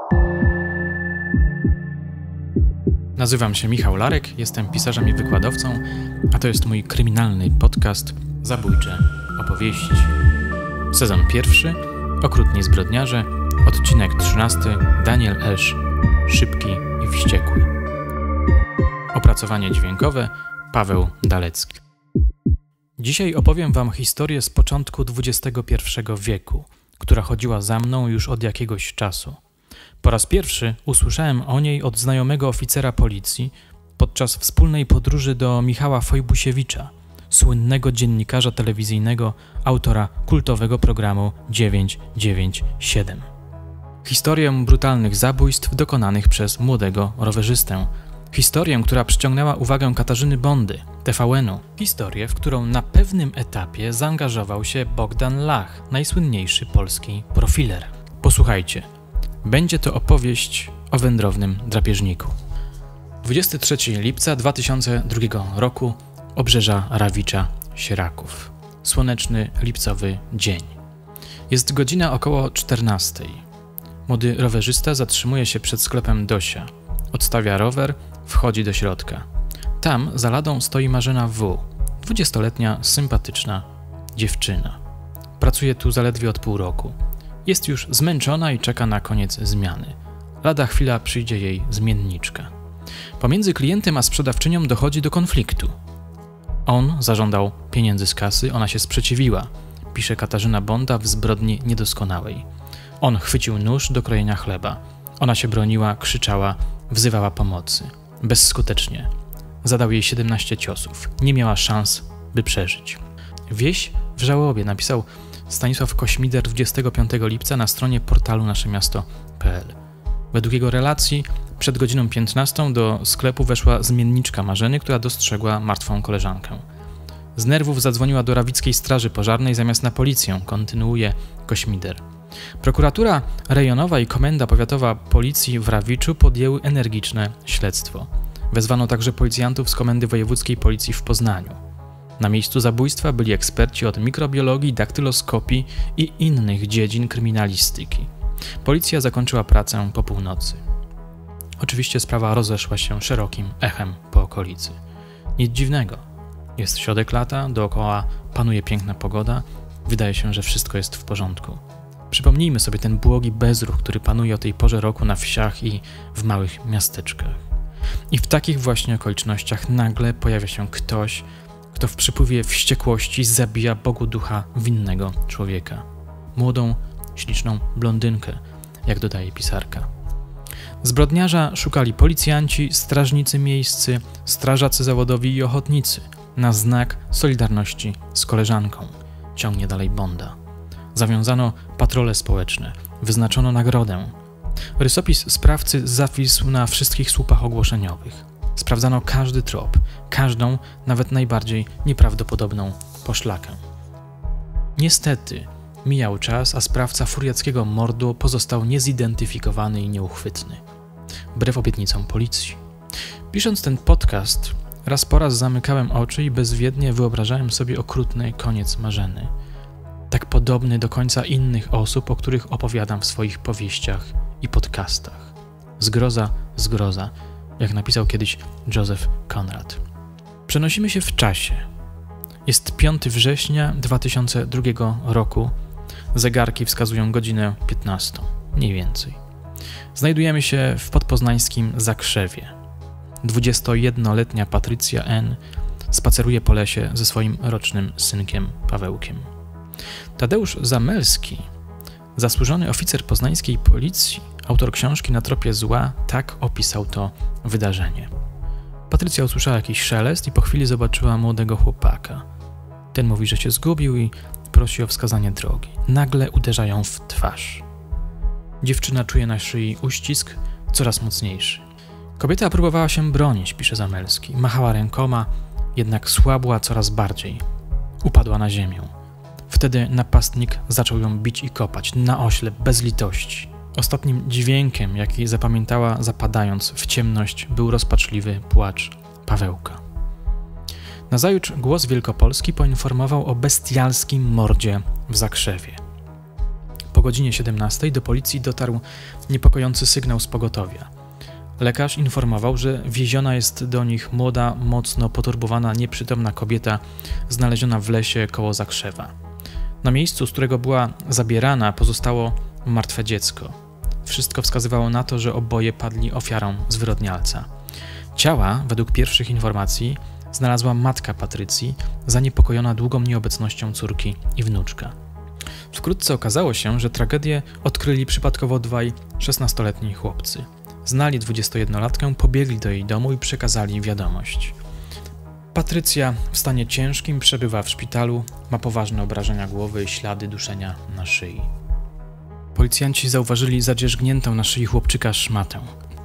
Nazywam się Michał Larek, jestem pisarzem i wykładowcą, a to jest mój kryminalny podcast Zabójcze opowieści. Sezon pierwszy, Okrutni zbrodniarze, odcinek 13, Daniel Esz, Szybki i wściekły. Opracowanie dźwiękowe, Paweł Dalecki. Dzisiaj opowiem wam historię z początku XXI wieku, która chodziła za mną już od jakiegoś czasu. Po raz pierwszy usłyszałem o niej od znajomego oficera policji podczas wspólnej podróży do Michała Fojbusiewicza, słynnego dziennikarza telewizyjnego, autora kultowego programu 997. Historię brutalnych zabójstw dokonanych przez młodego rowerzystę. Historię, która przyciągnęła uwagę Katarzyny Bondy, TVN-u. Historię, w którą na pewnym etapie zaangażował się Bogdan Lach, najsłynniejszy polski profiler. Posłuchajcie. Będzie to opowieść o wędrownym drapieżniku. 23 lipca 2002 roku, obrzeża Rawicza, Sieraków. Słoneczny, lipcowy dzień. Jest godzina około 14. Młody rowerzysta zatrzymuje się przed sklepem Dosia. Odstawia rower, wchodzi do środka. Tam za ladą stoi Marzena W., 20-letnia, sympatyczna dziewczyna. Pracuje tu zaledwie od pół roku. Jest już zmęczona i czeka na koniec zmiany. Lada chwila przyjdzie jej zmienniczka. Pomiędzy klientem a sprzedawczynią dochodzi do konfliktu. On zażądał pieniędzy z kasy, ona się sprzeciwiła, pisze Katarzyna Bonda w Zbrodni Niedoskonałej. On chwycił nóż do krojenia chleba. Ona się broniła, krzyczała, wzywała pomocy. Bezskutecznie. Zadał jej 17 ciosów. Nie miała szans, by przeżyć. Wieś w żałobie, napisał Stanisław Kośmider 25 lipca na stronie portalu naszemiasto.pl. Według jego relacji przed godziną 15 do sklepu weszła zmienniczka Marzeny, która dostrzegła martwą koleżankę. Z nerwów zadzwoniła do rawickiej straży pożarnej zamiast na policję, kontynuuje Kośmider. Prokuratura rejonowa i komenda powiatowa policji w Rawiczu podjęły energiczne śledztwo. Wezwano także policjantów z Komendy Wojewódzkiej Policji w Poznaniu. Na miejscu zabójstwa byli eksperci od mikrobiologii, daktyloskopii i innych dziedzin kryminalistyki. Policja zakończyła pracę po północy. Oczywiście sprawa rozeszła się szerokim echem po okolicy. Nic dziwnego. Jest środek lata, dookoła panuje piękna pogoda, wydaje się, że wszystko jest w porządku. Przypomnijmy sobie ten błogi bezruch, który panuje o tej porze roku na wsiach i w małych miasteczkach. I w takich właśnie okolicznościach nagle pojawia się ktoś, kto w przypływie wściekłości zabija Bogu ducha winnego człowieka. Młodą, śliczną blondynkę, jak dodaje pisarka. Zbrodniarza szukali policjanci, strażnicy miejscy, strażacy zawodowi i ochotnicy na znak solidarności z koleżanką. Ciągnie dalej Bonda. Zawiązano patrole społeczne, wyznaczono nagrodę. Rysopis sprawcy zawisł na wszystkich słupach ogłoszeniowych. Sprawdzano każdy trop, każdą, nawet najbardziej nieprawdopodobną poszlakę. Niestety, mijał czas, a sprawca furiackiego mordu pozostał niezidentyfikowany i nieuchwytny. Wbrew obietnicom policji. Pisząc ten podcast, raz po raz zamykałem oczy i bezwiednie wyobrażałem sobie okrutny koniec Marzeny. Tak podobny do końca innych osób, o których opowiadam w swoich powieściach i podcastach. Zgroza, jak napisał kiedyś Joseph Conrad. Przenosimy się w czasie. Jest 5 września 2002 roku. Zegarki wskazują godzinę 15, mniej więcej. Znajdujemy się w podpoznańskim Zakrzewie. 21-letnia Patrycja N. spaceruje po lesie ze swoim rocznym synkiem Pawełkiem. Tadeusz Zamelski, zasłużony oficer poznańskiej policji, autor książki Na tropie zła, tak opisał to wydarzenie. Patrycja usłyszała jakiś szelest i po chwili zobaczyła młodego chłopaka. Ten mówi, że się zgubił i prosi o wskazanie drogi. Nagle uderza ją w twarz. Dziewczyna czuje na szyi uścisk, coraz mocniejszy. Kobieta próbowała się bronić, pisze Zamelski. Machała rękoma, jednak słabła coraz bardziej. Upadła na ziemię. Wtedy napastnik zaczął ją bić i kopać, na oślep, bez litości. Ostatnim dźwiękiem, jaki zapamiętała zapadając w ciemność, był rozpaczliwy płacz Pawełka. Nazajutrz Głos Wielkopolski poinformował o bestialskim mordzie w Zakrzewie. Po godzinie 17 do policji dotarł niepokojący sygnał z pogotowia. Lekarz informował, że wieziona jest do nich młoda, mocno poturbowana, nieprzytomna kobieta znaleziona w lesie koło Zakrzewa. Na miejscu, z którego była zabierana, pozostało martwe dziecko. Wszystko wskazywało na to, że oboje padli ofiarą zwyrodnialca. Ciała, według pierwszych informacji, znalazła matka Patrycji, zaniepokojona długą nieobecnością córki i wnuczka. Wkrótce okazało się, że tragedię odkryli przypadkowo dwaj 16-letni chłopcy. Znali 21-latkę, pobiegli do jej domu i przekazali wiadomość. Patrycja w stanie ciężkim przebywa w szpitalu, ma poważne obrażenia głowy i ślady duszenia na szyi. Policjanci zauważyli zadzierzgniętą na szyi chłopczyka szmatę.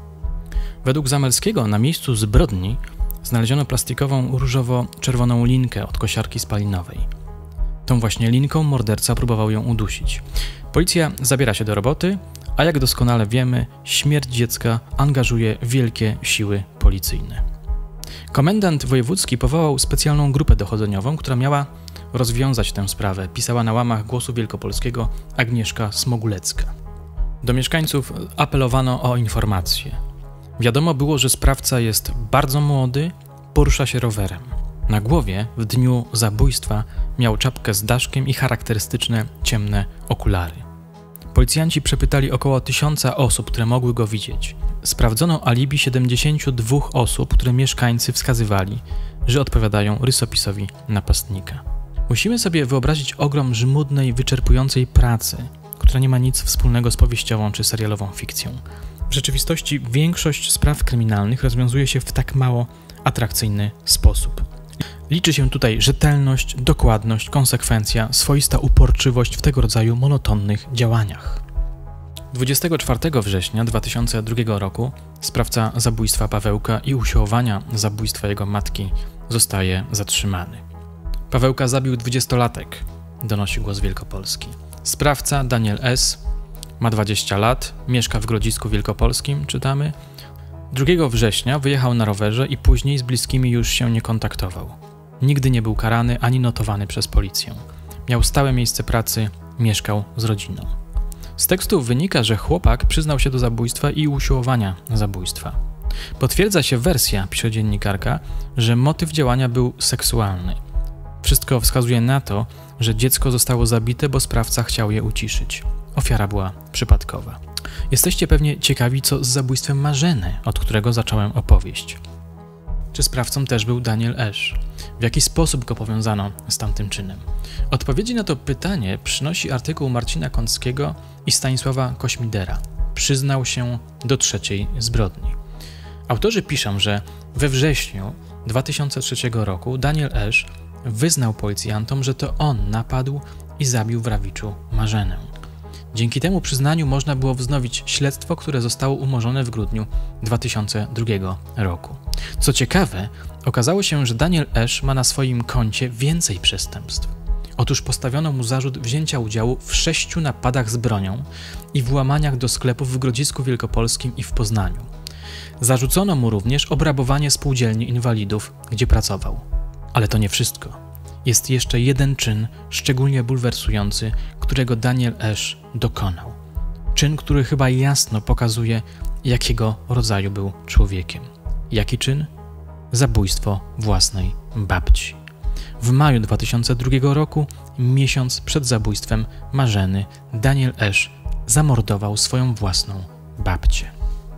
Według Zamelskiego na miejscu zbrodni znaleziono plastikową różowo-czerwoną linkę od kosiarki spalinowej. Tą właśnie linką morderca próbował ją udusić. Policja zabiera się do roboty, a jak doskonale wiemy, śmierć dziecka angażuje wielkie siły policyjne. Komendant wojewódzki powołał specjalną grupę dochodzeniową, która miała rozwiązać tę sprawę, pisała na łamach Głosu Wielkopolskiego Agnieszka Smogulecka. Do mieszkańców apelowano o informacje. Wiadomo było, że sprawca jest bardzo młody, porusza się rowerem. Na głowie w dniu zabójstwa miał czapkę z daszkiem i charakterystyczne ciemne okulary. Policjanci przepytali około 1000 osób, które mogły go widzieć. Sprawdzono alibi 72 osób, które mieszkańcy wskazywali, że odpowiadają rysopisowi napastnika. Musimy sobie wyobrazić ogrom żmudnej, wyczerpującej pracy, która nie ma nic wspólnego z powieściową czy serialową fikcją. W rzeczywistości większość spraw kryminalnych rozwiązuje się w tak mało atrakcyjny sposób. Liczy się tutaj rzetelność, dokładność, konsekwencja, swoista uporczywość w tego rodzaju monotonnych działaniach. 24 września 2002 roku sprawca zabójstwa Pawełka i usiłowania zabójstwa jego matki zostaje zatrzymany. Pawełka zabił 20-latek, donosi Głos Wielkopolski. Sprawca Daniel S. ma 20 lat, mieszka w Grodzisku Wielkopolskim, czytamy. 2 września wyjechał na rowerze i później z bliskimi już się nie kontaktował. Nigdy nie był karany ani notowany przez policję. Miał stałe miejsce pracy, mieszkał z rodziną. Z tekstu wynika, że chłopak przyznał się do zabójstwa i usiłowania zabójstwa. Potwierdza się wersja, pisze dziennikarka, że motyw działania był seksualny. Wszystko wskazuje na to, że dziecko zostało zabite, bo sprawca chciał je uciszyć. Ofiara była przypadkowa. Jesteście pewnie ciekawi, co z zabójstwem Marzeny, od którego zacząłem opowieść. Czy sprawcą też był Daniel S.? W jaki sposób go powiązano z tamtym czynem? Odpowiedzi na to pytanie przynosi artykuł Marcina Kąckiego i Stanisława Kośmidera. Przyznał się do 3. zbrodni. Autorzy piszą, że we wrześniu 2003 roku Daniel S. wyznał policjantom, że to on napadł i zabił w Rawiczu Marzenę. Dzięki temu przyznaniu można było wznowić śledztwo, które zostało umorzone w grudniu 2002 roku. Co ciekawe, okazało się, że Daniel S. ma na swoim koncie więcej przestępstw. Otóż postawiono mu zarzut wzięcia udziału w 6 napadach z bronią i włamaniach do sklepów w Grodzisku Wielkopolskim i w Poznaniu. Zarzucono mu również obrabowanie spółdzielni inwalidów, gdzie pracował. Ale to nie wszystko. Jest jeszcze jeden czyn szczególnie bulwersujący, którego Daniel S. dokonał. Czyn, który chyba jasno pokazuje, jakiego rodzaju był człowiekiem. Jaki czyn? Zabójstwo własnej babci. W maju 2002 roku, miesiąc przed zabójstwem Marzeny, Daniel S. zamordował swoją własną babcię.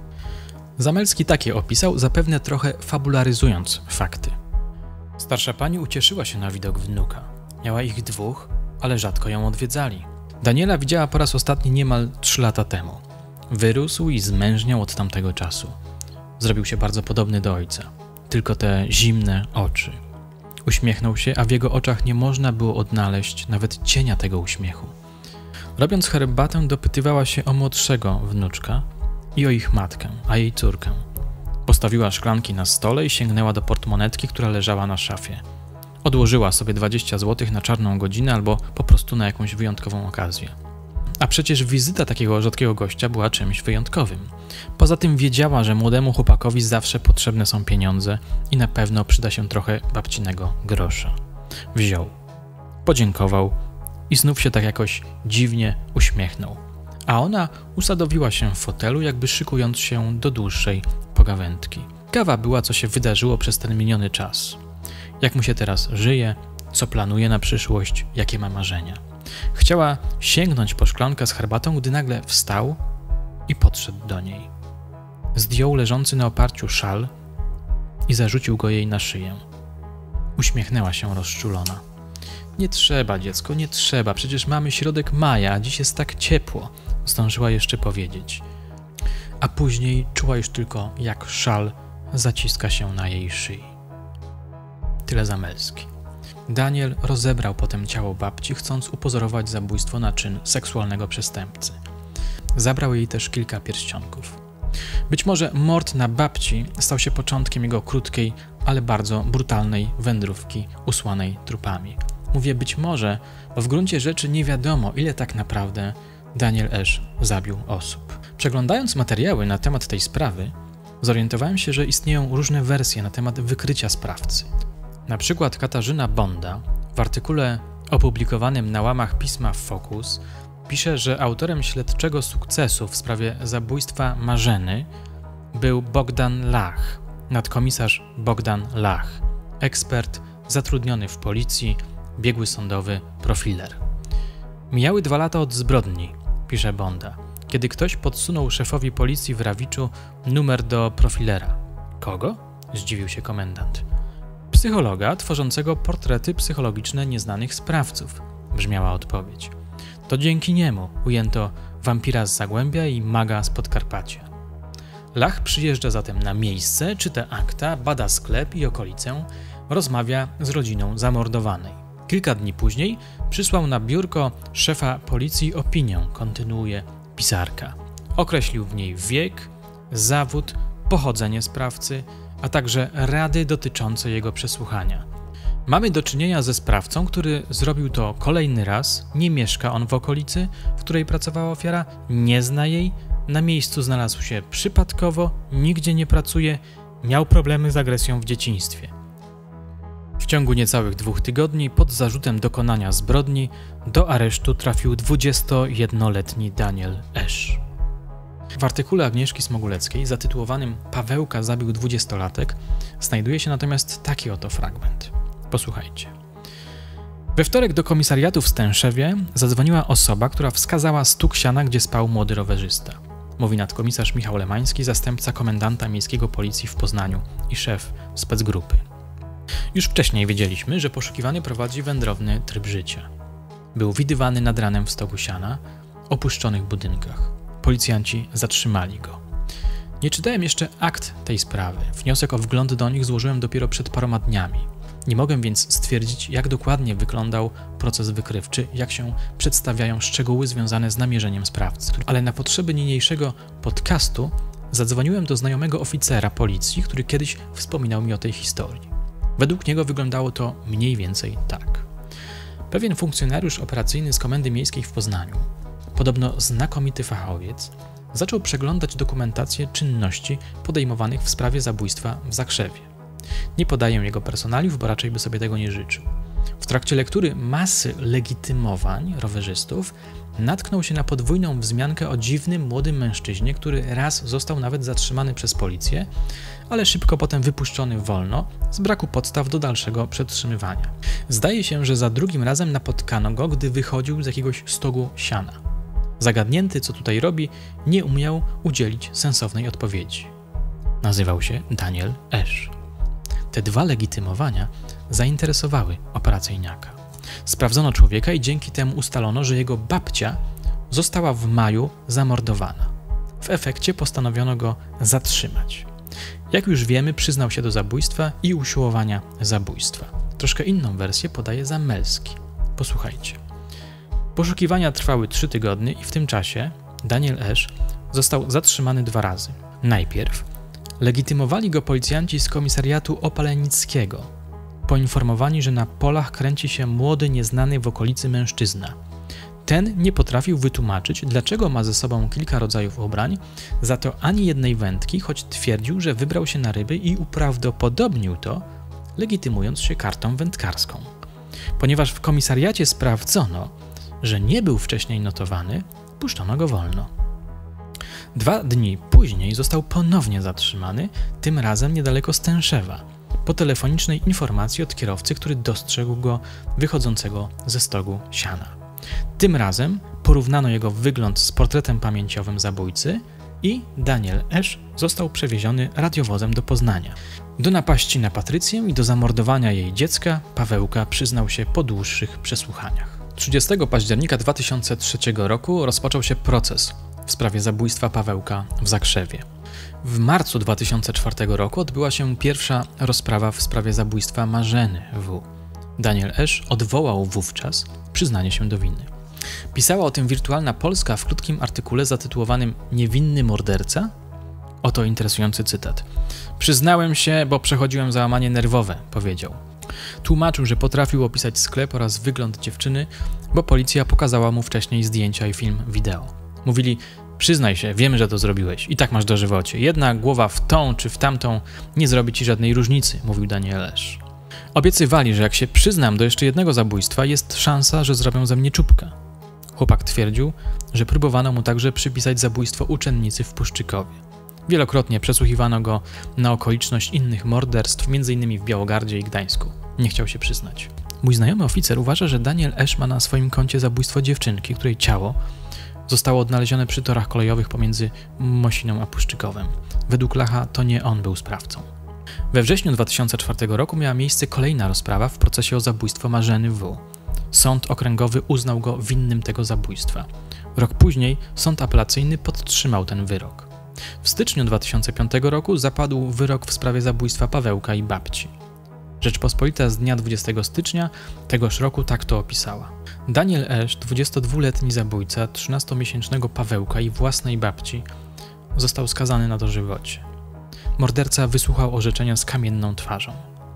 Zamelski takie opisał, zapewne trochę fabularyzując fakty. Starsza pani ucieszyła się na widok wnuka. Miała ich 2, ale rzadko ją odwiedzali. Daniela widziała po raz ostatni niemal 3 lata temu. Wyrósł i zmężniał od tamtego czasu. Zrobił się bardzo podobny do ojca. Tylko te zimne oczy. Uśmiechnął się, a w jego oczach nie można było odnaleźć nawet cienia tego uśmiechu. Robiąc herbatę, dopytywała się o młodszego wnuczka i o ich matkę, a jej córkę. Postawiła szklanki na stole i sięgnęła do portmonetki, która leżała na szafie. Odłożyła sobie 20 zł na czarną godzinę albo po prostu na jakąś wyjątkową okazję. A przecież wizyta takiego rzadkiego gościa była czymś wyjątkowym. Poza tym wiedziała, że młodemu chłopakowi zawsze potrzebne są pieniądze i na pewno przyda się trochę babcinego grosza. Wziął, podziękował i znów się tak jakoś dziwnie uśmiechnął. A ona usadowiła się w fotelu, jakby szykując się do dłuższej pogawędki. Ciekawa była, co się wydarzyło przez ten miniony czas. Jak mu się teraz żyje, co planuje na przyszłość, jakie ma marzenia. Chciała sięgnąć po szklankę z herbatą, gdy nagle wstał i podszedł do niej. Zdjął leżący na oparciu szal i zarzucił go jej na szyję. Uśmiechnęła się rozczulona. Nie trzeba, dziecko, nie trzeba, przecież mamy środek maja, a dziś jest tak ciepło, zdążyła jeszcze powiedzieć. A później czuła już tylko, jak szal zaciska się na jej szyi. Tyle Zamelski. Daniel rozebrał potem ciało babci, chcąc upozorować zabójstwo na czyn seksualnego przestępcy. Zabrał jej też kilka pierścionków. Być może mord na babci stał się początkiem jego krótkiej, ale bardzo brutalnej wędrówki usłanej trupami. Mówię być może, bo w gruncie rzeczy nie wiadomo, ile tak naprawdę Daniel Esz zabił osób. Przeglądając materiały na temat tej sprawy, zorientowałem się, że istnieją różne wersje na temat wykrycia sprawcy. Na przykład Katarzyna Bonda w artykule opublikowanym na łamach pisma Focus pisze, że autorem śledczego sukcesu w sprawie zabójstwa Marzeny był Bogdan Lach, nadkomisarz Bogdan Lach, ekspert zatrudniony w policji, biegły sądowy, profiler. Mijały 2 lata od zbrodni, pisze Bonda, kiedy ktoś podsunął szefowi policji w Rawiczu numer do profilera. Kogo? Zdziwił się komendant. Psychologa tworzącego portrety psychologiczne nieznanych sprawców, brzmiała odpowiedź. To dzięki niemu ujęto wampira z Zagłębia i maga z Podkarpacia. Lach przyjeżdża zatem na miejsce, czyta akta, bada sklep i okolicę, rozmawia z rodziną zamordowanej. Kilka dni później przysłał na biurko szefa policji opinię, kontynuuje pisarka. Określił w niej wiek, zawód, pochodzenie sprawcy, a także rady dotyczące jego przesłuchania. Mamy do czynienia ze sprawcą, który zrobił to kolejny raz, nie mieszka on w okolicy, w której pracowała ofiara, nie zna jej, na miejscu znalazł się przypadkowo, nigdzie nie pracuje, miał problemy z agresją w dzieciństwie. W ciągu niecałych 2 tygodni pod zarzutem dokonania zbrodni do aresztu trafił 21-letni Daniel Esz. W artykule Agnieszki Smoguleckiej zatytułowanym Pawełka zabił 20-latek znajduje się natomiast taki oto fragment. Posłuchajcie. We wtorek do komisariatu w Stęszewie zadzwoniła osoba, która wskazała stuk siana, gdzie spał młody rowerzysta. Mówi nadkomisarz Michał Lemański, zastępca komendanta miejskiego policji w Poznaniu i szef specgrupy. Już wcześniej wiedzieliśmy, że poszukiwany prowadzi wędrowny tryb życia. Był widywany nad ranem w stogu siana, opuszczonych budynkach. Policjanci zatrzymali go. Nie czytałem jeszcze akt tej sprawy. Wniosek o wgląd do nich złożyłem dopiero przed paroma dniami. Nie mogę więc stwierdzić, jak dokładnie wyglądał proces wykrywczy, jak się przedstawiają szczegóły związane z namierzeniem sprawcy. Ale na potrzeby niniejszego podcastu zadzwoniłem do znajomego oficera policji, który kiedyś wspominał mi o tej historii. Według niego wyglądało to mniej więcej tak. Pewien funkcjonariusz operacyjny z Komendy Miejskiej w Poznaniu, podobno znakomity fachowiec, zaczął przeglądać dokumentację czynności podejmowanych w sprawie zabójstwa w Zakrzewie. Nie podaję jego personaliów, bo raczej by sobie tego nie życzył. W trakcie lektury masy legitymowań rowerzystów natknął się na podwójną wzmiankę o dziwnym młodym mężczyźnie, który raz został nawet zatrzymany przez policję, ale szybko potem wypuszczony wolno z braku podstaw do dalszego przetrzymywania. Zdaje się, że za drugim razem napotkano go, gdy wychodził z jakiegoś stogu siana. Zagadnięty, co tutaj robi, nie umiał udzielić sensownej odpowiedzi. Nazywał się Daniel Esz. Te 2 legitymowania zainteresowały operacyjniaka. Sprawdzono człowieka i dzięki temu ustalono, że jego babcia została w maju zamordowana. W efekcie postanowiono go zatrzymać. Jak już wiemy, przyznał się do zabójstwa i usiłowania zabójstwa. Troszkę inną wersję podaje Zamelski. Posłuchajcie. Poszukiwania trwały 3 tygodnie i w tym czasie Daniel Esz został zatrzymany 2 razy. Najpierw legitymowali go policjanci z komisariatu opalenickiego, poinformowani, że na polach kręci się młody, nieznany w okolicy mężczyzna. Ten nie potrafił wytłumaczyć, dlaczego ma ze sobą kilka rodzajów ubrań, za to ani jednej wędki, choć twierdził, że wybrał się na ryby i uprawdopodobnił to, legitymując się kartą wędkarską. Ponieważ w komisariacie sprawdzono, że nie był wcześniej notowany, puszczono go wolno. 2 dni później został ponownie zatrzymany, tym razem niedaleko Stęszewa, po telefonicznej informacji od kierowcy, który dostrzegł go wychodzącego ze stogu siana. Tym razem porównano jego wygląd z portretem pamięciowym zabójcy i Daniel Esz został przewieziony radiowozem do Poznania. Do napaści na Patrycję i do zamordowania jej dziecka Pawełka przyznał się po dłuższych przesłuchaniach. 30 października 2003 roku rozpoczął się proces w sprawie zabójstwa Pawełka w Zakrzewie. W marcu 2004 roku odbyła się pierwsza rozprawa w sprawie zabójstwa Marzeny W. Daniel Esz odwołał wówczas przyznanie się do winy. Pisała o tym Wirtualna Polska w krótkim artykule zatytułowanym „Niewinny morderca”. Oto interesujący cytat. „Przyznałem się, bo przechodziłem załamanie nerwowe”, powiedział. Tłumaczył, że potrafił opisać sklep oraz wygląd dziewczyny, bo policja pokazała mu wcześniej zdjęcia i film wideo. Mówili: „Przyznaj się, wiemy, że to zrobiłeś. I tak masz dożywocie. Jedna głowa w tą czy w tamtą nie zrobi ci żadnej różnicy”, mówił Daniel Esz. Obiecywali, że jak się przyznam do jeszcze jednego zabójstwa, jest szansa, że zrobią ze mnie czubka. Chłopak twierdził, że próbowano mu także przypisać zabójstwo uczennicy w Puszczykowie. Wielokrotnie przesłuchiwano go na okoliczność innych morderstw, m.in. w Białogardzie i Gdańsku. Nie chciał się przyznać. Mój znajomy oficer uważa, że Daniel Esz ma na swoim koncie zabójstwo dziewczynki, której ciało zostało odnalezione przy torach kolejowych pomiędzy Mosiną a Puszczykowem. Według Lacha to nie on był sprawcą. We wrześniu 2004 roku miała miejsce kolejna rozprawa w procesie o zabójstwo Marzeny W. Sąd okręgowy uznał go winnym tego zabójstwa. Rok później sąd apelacyjny podtrzymał ten wyrok. W styczniu 2005 roku zapadł wyrok w sprawie zabójstwa Pawełka i babci. Rzeczpospolita z dnia 20 stycznia tegoż roku tak to opisała. Daniel Esz, 22-letni zabójca 13-miesięcznego Pawełka i własnej babci, został skazany na dożywocie. Morderca wysłuchał orzeczenia z kamienną twarzą.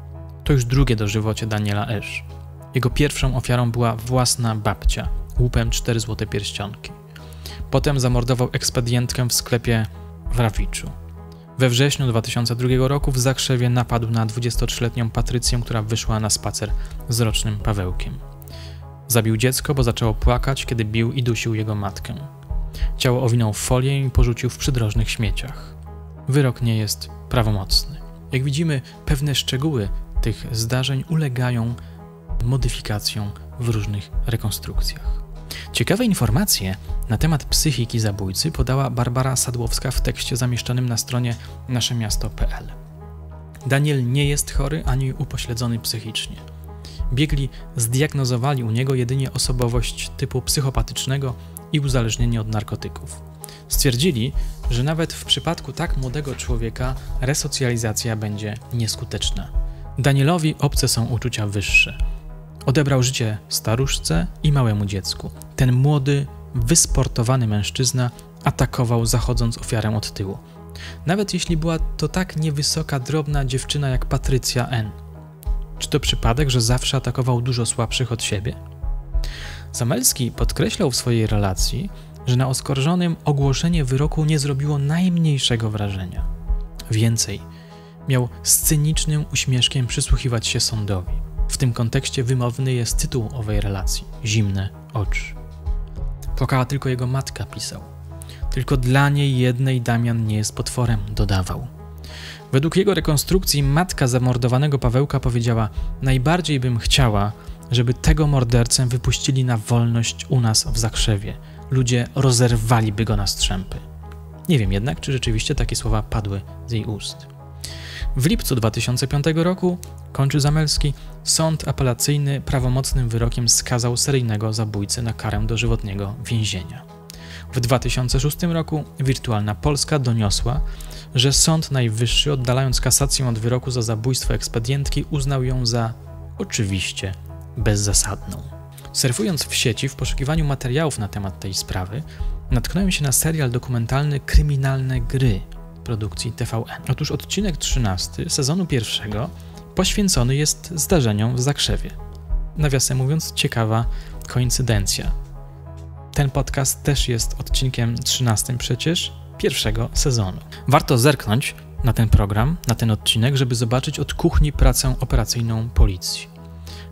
To już drugie dożywocie Daniela Esz. Jego pierwszą ofiarą była własna babcia, łupem 4 złote pierścionki. Potem zamordował ekspedientkę w sklepie w Rawiczu. We wrześniu 2002 roku w Zakrzewie napadł na 23-letnią Patrycję, która wyszła na spacer z rocznym Pawełkiem. Zabił dziecko, bo zaczęło płakać, kiedy bił i dusił jego matkę. Ciało owinął w folię i porzucił w przydrożnych śmieciach. Wyrok nie jest prawomocny. Jak widzimy, pewne szczegóły tych zdarzeń ulegają modyfikacjom w różnych rekonstrukcjach. Ciekawe informacje na temat psychiki zabójcy podała Barbara Sadłowska w tekście zamieszczonym na stronie naszemiasto.pl. Daniel nie jest chory ani upośledzony psychicznie. Biegli zdiagnozowali u niego jedynie osobowość typu psychopatycznego i uzależnienie od narkotyków. Stwierdzili, że nawet w przypadku tak młodego człowieka resocjalizacja będzie nieskuteczna. Danielowi obce są uczucia wyższe. Odebrał życie staruszce i małemu dziecku. Ten młody, wysportowany mężczyzna atakował, zachodząc ofiarę od tyłu. Nawet jeśli była to tak niewysoka, drobna dziewczyna jak Patrycja N. Czy to przypadek, że zawsze atakował dużo słabszych od siebie? Zamelski podkreślał w swojej relacji, że na oskarżonym ogłoszenie wyroku nie zrobiło najmniejszego wrażenia. Więcej, miał z cynicznym uśmieszkiem przysłuchiwać się sądowi. W tym kontekście wymowny jest tytuł owej relacji – „Zimne oczy”. Płakała tylko jego matka, pisał. Tylko dla niej jednej Damian nie jest potworem, dodawał. Według jego rekonstrukcji matka zamordowanego Pawełka powiedziała: „Najbardziej bym chciała, żeby tego mordercę wypuścili na wolność u nas w Zakrzewie. Ludzie rozerwaliby go na strzępy”. Nie wiem jednak, czy rzeczywiście takie słowa padły z jej ust. W lipcu 2005 roku, kończy Zamelski, sąd apelacyjny prawomocnym wyrokiem skazał seryjnego zabójcę na karę dożywotniego więzienia. W 2006 roku Wirtualna Polska doniosła, że Sąd Najwyższy, oddalając kasację od wyroku za zabójstwo ekspedientki, uznał ją za oczywiście bezzasadną. Surfując w sieci w poszukiwaniu materiałów na temat tej sprawy, natknąłem się na serial dokumentalny „Kryminalne gry” produkcji TVN. Otóż odcinek 13 sezonu 1 poświęcony jest zdarzeniom w Zakrzewie. Nawiasem mówiąc, ciekawa koincydencja. Ten podcast też jest odcinkiem 13 przecież pierwszego sezonu. Warto zerknąć na ten program, na ten odcinek, żeby zobaczyć od kuchni pracę operacyjną policji.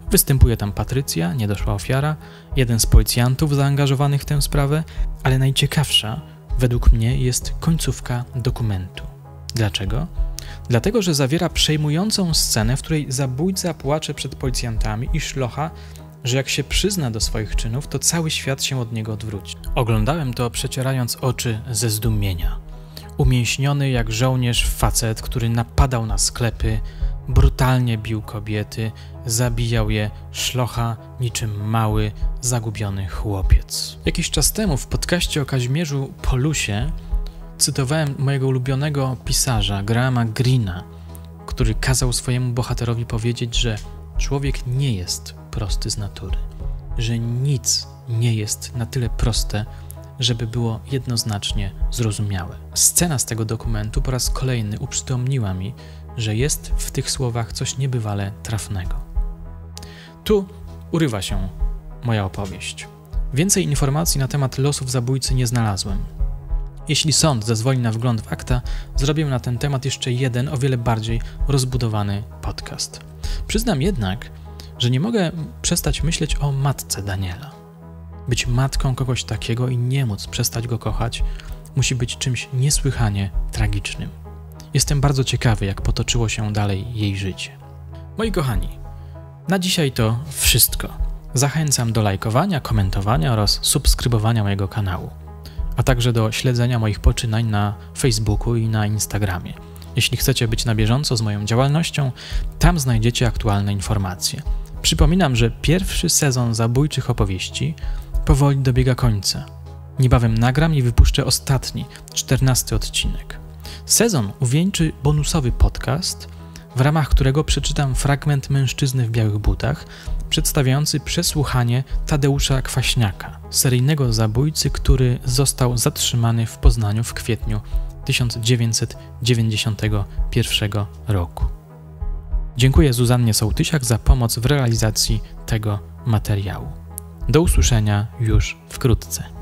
Występuje tam Patrycja, niedoszła ofiara, jeden z policjantów zaangażowanych w tę sprawę, ale najciekawsza według mnie jest końcówka dokumentu. Dlaczego? Dlatego, że zawiera przejmującą scenę, w której zabójca płacze przed policjantami i szlocha, że jak się przyzna do swoich czynów, to cały świat się od niego odwróci. Oglądałem to przecierając oczy ze zdumienia. Umięśniony jak żołnierz facet, który napadał na sklepy, brutalnie bił kobiety, zabijał je szlocha niczym mały, zagubiony chłopiec. Jakiś czas temu w podcaście o Kazimierzu Polusie cytowałem mojego ulubionego pisarza, Grahama Greena, który kazał swojemu bohaterowi powiedzieć, że człowiek nie jest prosty z natury, że nic nie jest na tyle proste, żeby było jednoznacznie zrozumiałe. Scena z tego dokumentu po raz kolejny uprzytomniła mi, że jest w tych słowach coś niebywale trafnego. Tu urywa się moja opowieść. Więcej informacji na temat losów zabójcy nie znalazłem. Jeśli sąd zezwoli na wgląd w akta, zrobię na ten temat jeszcze jeden, o wiele bardziej rozbudowany podcast. Przyznam jednak, że nie mogę przestać myśleć o matce Daniela. Być matką kogoś takiego i nie móc przestać go kochać musi być czymś niesłychanie tragicznym. Jestem bardzo ciekawy, jak potoczyło się dalej jej życie. Moi kochani, na dzisiaj to wszystko. Zachęcam do lajkowania, komentowania oraz subskrybowania mojego kanału, a także do śledzenia moich poczynań na Facebooku i na Instagramie. Jeśli chcecie być na bieżąco z moją działalnością, tam znajdziecie aktualne informacje. Przypominam, że pierwszy sezon zabójczych opowieści powoli dobiega końca. Niebawem nagram i wypuszczę ostatni, 14 odcinek. Sezon uwieńczy bonusowy podcast, w ramach którego przeczytam fragment Mężczyzny w białych butach, przedstawiający przesłuchanie Tadeusza Kwaśniaka, seryjnego zabójcy, który został zatrzymany w Poznaniu w kwietniu 1991 roku. Dziękuję Zuzannie Sołtysiak za pomoc w realizacji tego materiału. Do usłyszenia już wkrótce.